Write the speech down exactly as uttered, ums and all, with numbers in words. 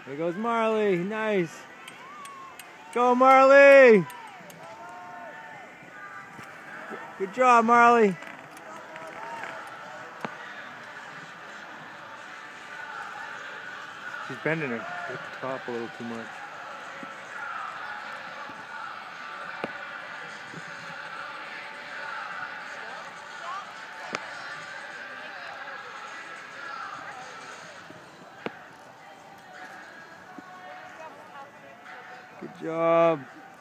There goes Marley. Nice. Go, Marley. Good job, Marley. She's bending her at the top a little too much. Good job.